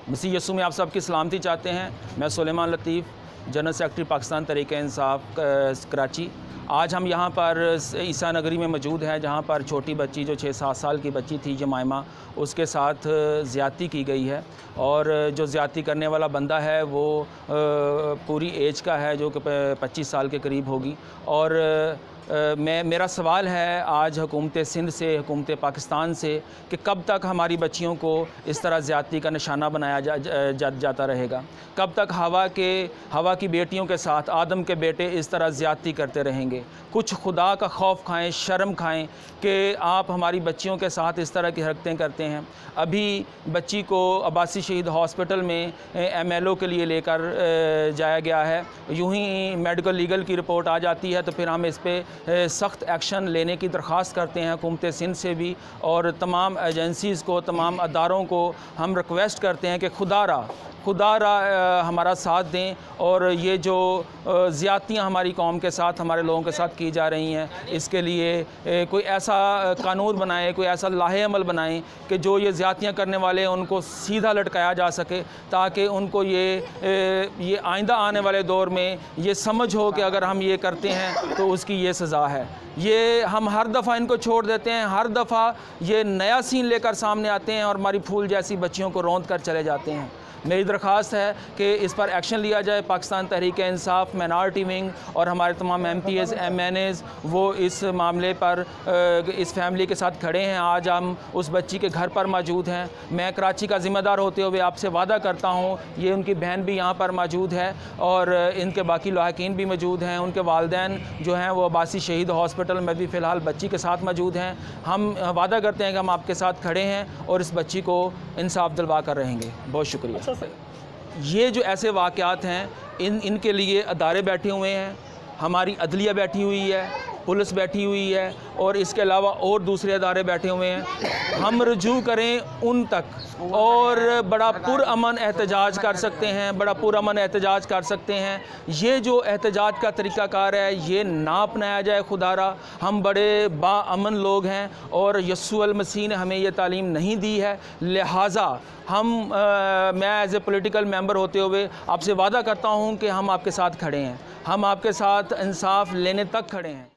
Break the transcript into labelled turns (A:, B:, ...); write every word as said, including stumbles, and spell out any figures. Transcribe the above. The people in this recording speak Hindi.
A: मसीह यस्सू में आप सबकी सलामती चाहते हैं। मैं सुलेमान लतीफ़, जनरल सेक्रेटरी पाकिस्तान तहरीक-ए-इंसाफ कराची। आज हम यहाँ पर ईसा नगरी में मौजूद हैं, जहाँ पर छोटी बच्ची जो छः सात साल की बच्ची थी जमाइमा, उसके साथ ज़्यादती की गई है। और जो ज़्यादती करने वाला बंदा है वो पूरी एज का है, जो कि पच्चीस साल के करीब होगी। और मैं मेरा सवाल है आज हुकूमत सिंध से, हुकूमत पाकिस्तान से, कि कब तक हमारी बच्चियों को इस तरह ज़्यादती का निशाना बनाया जा, जा, जाता रहेगा? कब तक हवा के हवा की बेटियों के साथ आदम के बेटे इस तरह ज़्यादती करते रहेंगे? कुछ खुदा का खौफ खाएं, शर्म खाएं कि आप हमारी बच्चियों के साथ इस तरह की हरकतें करते हैं। अभी बच्ची को अब्बासी शहीद हॉस्पिटल में एम एल ओ के लिए लेकर जाया गया है। यूँ ही मेडिकल लीगल की रिपोर्ट आ जाती है तो फिर हम इस पर सख्त एक्शन लेने की दरख्वास्त करते हैं हुकूमत सिंध से भी, और तमाम एजेंसीज़ को, तमाम अदारों को हम रिक्वेस्ट करते हैं कि खुदारा खुदारा हमारा साथ दें और ये जो ज़्यादतियाँ हमारी कौम के साथ, हमारे लोगों के साथ की जा रही हैं, इसके लिए कोई ऐसा कानून बनाएं, कोई ऐसा लाहे अमल बनाएं कि जो ये ज़्यादतियाँ करने वाले हैं उनको सीधा लटकाया जा सके, ताकि उनको ये ये आइंदा आने वाले दौर में ये समझ हो कि अगर हम ये करते हैं तो उसकी ये सज़ा है। ये हम हर दफ़ा इनको छोड़ देते हैं, हर दफ़ा ये नया सीन लेकर सामने आते हैं और हमारी फूल जैसी बच्चियों को रौंद कर चले जाते हैं। मेरी दरख्वास्त है कि इस पर एक्शन लिया जाए। पाकिस्तान तहरीक-ए-इंसाफ, माइनॉरिटी विंग और हमारे तमाम MPAs, MNAs वो इस मामले पर इस फैमिली के साथ खड़े हैं। आज हम उस बच्ची के घर पर मौजूद हैं। मैं कराची का ज़िम्मेदार होते हुए आपसे वादा करता हूँ, ये उनकी बहन भी यहाँ पर मौजूद है और इनके बाकी लाहकीन भी मौजूद हैं। उनके वालिदैन जो हैं वो अब्बासी शहीद हॉस्पिटल में भी फ़िलहाल बच्ची के साथ मौजूद हैं। हम वादा करते हैं कि हम आपके साथ खड़े हैं और इस बच्ची को इंसाफ दिलवा कर रहेंगे। बहुत शुक्रिया। ये जो ऐसे वाक़यात हैं, इन इनके लिए अदारे बैठे हुए हैं, हमारी अदलिया बैठी हुई है, पुलिस बैठी हुई है और इसके अलावा और दूसरे अदारे बैठे हुए हैं। हम रुजू करें उन तक और बड़ा पुरअमन एहतजाज कर सकते हैं, बड़ा पुरअमन एहतजाज कर सकते हैं। ये जो एहतजाज का तरीक़ाकार है ये ना अपनाया जाए खुदारा। हम बड़े बाअमन लोग हैं और यस्सू अल मसीह ने हमें ये तालीम नहीं दी है, लिहाजा हम आ, मैं एज ए पॉलिटिकल मेंबर होते हुए आपसे वादा करता हूँ कि हम आपके साथ खड़े हैं, हम आपके साथ इंसाफ लेने तक खड़े हैं।